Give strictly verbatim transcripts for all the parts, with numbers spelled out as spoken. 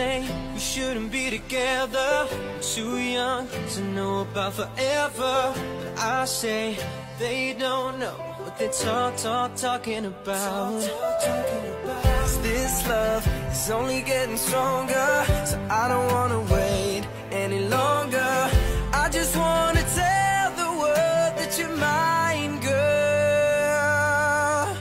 say we shouldn't be together, too young to know about forever. But I say they don't know what they talk, talk, talking about. This love is only getting stronger, so I don't wanna wait any longer. I just wanna tell the world that you're mine, girl.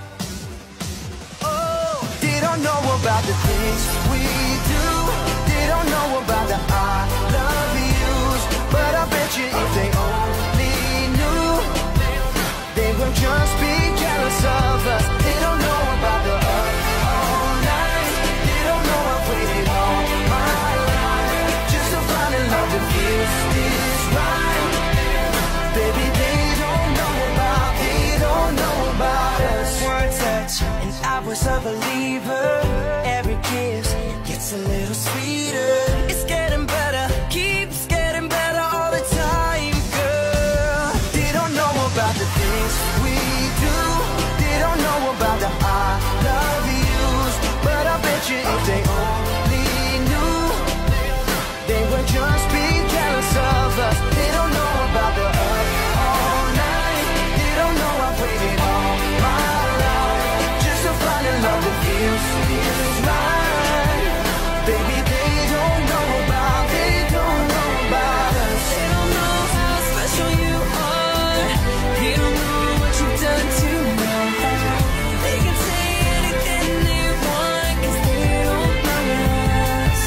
Oh, they don't know about the things we do. They don't know about the I love yous. But I bet you if they only knew, they would just be jealous of us. They don't know about the up all night. They don't know I've waited all my life just to find a love that feels this right. Baby, they don't know about, they don't know about us. One touch and I was a believer. Every kiss gets a little sweeter. It's getting better, keeps getting better all the time, girl. They don't know about the things we do. They don't know about the I love yous. But I bet you if they only knew, they would just be jealous of us. They don't know about the up all night. They don't know I've waited all my life just to find a love that feels this right. Baby, they don't know about, they don't know about us. They don't know how special you are. They don't know what you've done to me. They can say anything they want, cause they don't know us.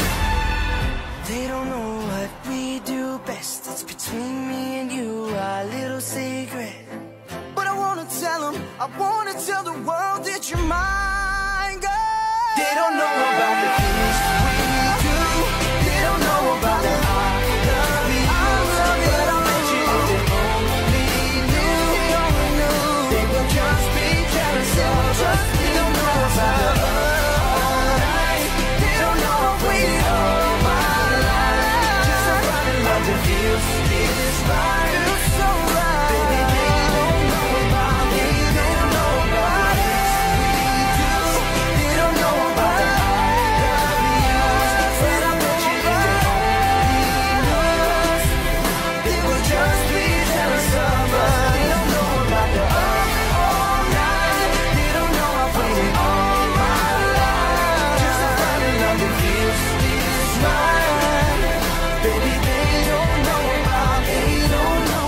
They don't know what we do best. It's between me and you, our little secret. But I wanna tell them, I wanna tell the world that you're mine, girl. They don't know about the things we do. They don't know about the I love you. But I bet you if they only knew, they would just be jealous of us. They don't know about the all night. They don't know I've waited all my life just to find a love that feels this right. Feels so right. Baby, they don't know about, they don't know about us. We do. They don't know about the I love yous. But I bet you if they only knew, they would just be jealous of us. They don't know about the up all night. They don't know I've waited all my life just to find a love that feels this right. Baby, they don't know about, they don't know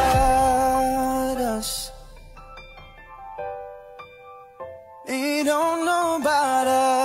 about us. They don't know about us.